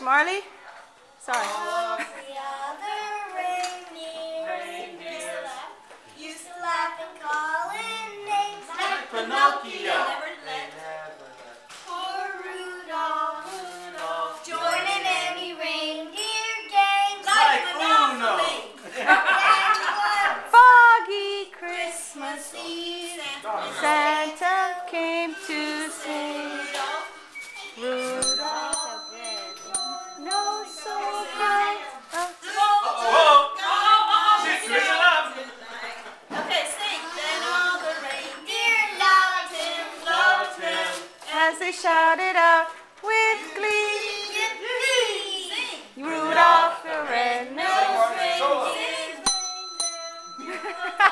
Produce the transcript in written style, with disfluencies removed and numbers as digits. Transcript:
Marley? Sorry. All the other reindeer used to laugh and call in names like Pinocchio. Or Rudolph. Joining any reindeer games like Uno. Foggy Christmas Eve, Santa came to say, Rudolph no so bright. She's switching up. Okay, sing. Then all the reindeer loved him, As they shouted out with glee, Sing. Rudolph the red-nosed reindeer.